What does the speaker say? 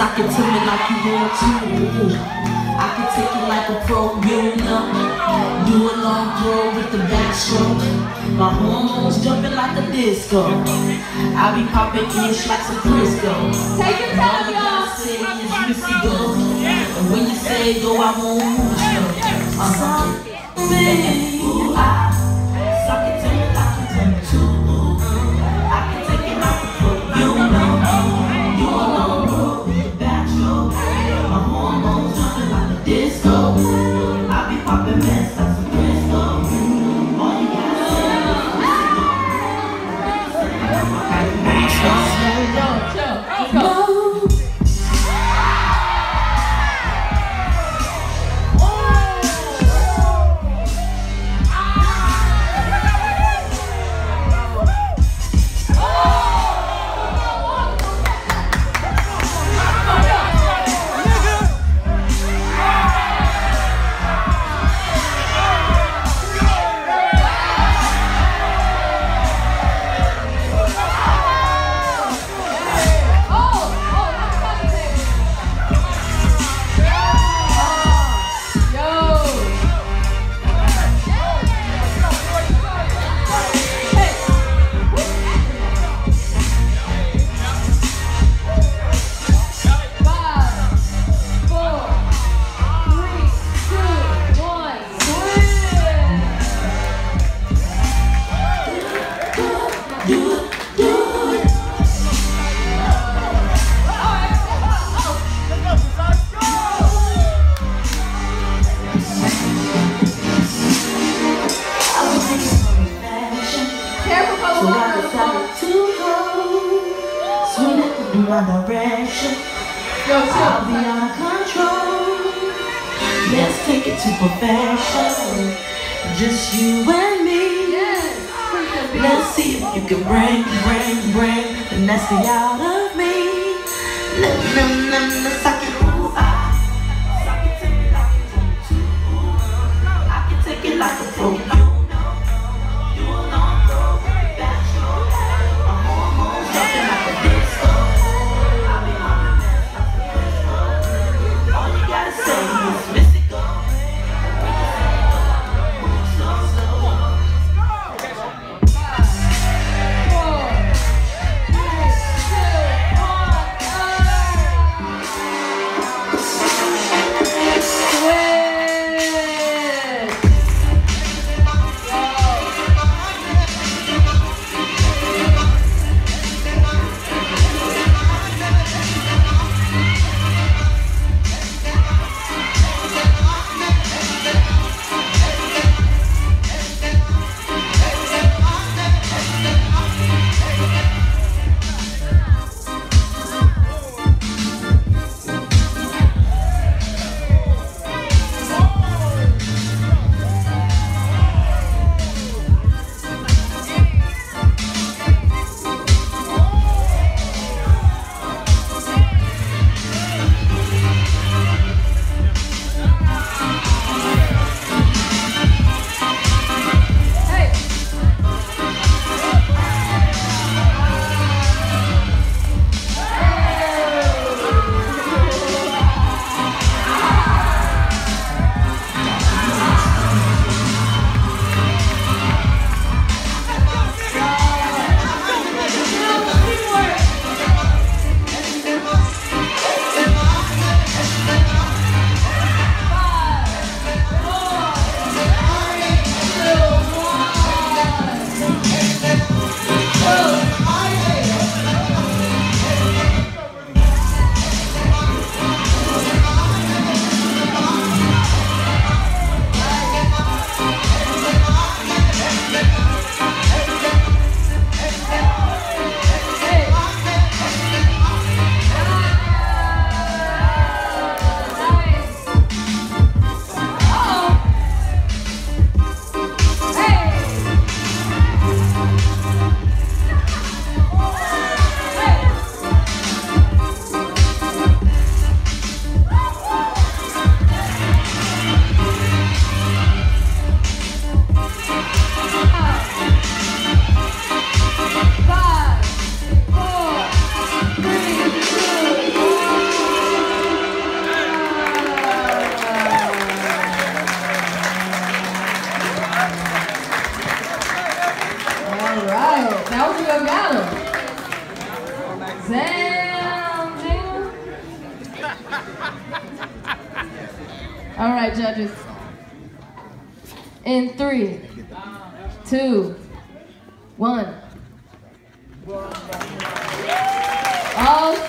Sock it to me like you want to. I can take it like a pro, you know. Do a long throw with the backstroke. My hormones jumping like a disco. I be popping ish like some Crisco. Take your time, y'all. Say is Missy go. And when you say go, I won't move slow. Baby, suck it to me like you want to. I can take it like a pro, you know. Do a long throw with the backstroke. My hormones jumping like a disco. I be popping mess like some Crisco. All you gotta say is Go. my direction. I'll be out of control. Let's take it to perfection. Just you and me. Let's see if you can bring the nasty out of me. Let's suck it. Suck it to me like you want to. I can take it like a pro. go got him. Damn, Gina. All right, judges. In 3, 2, 1. Oh,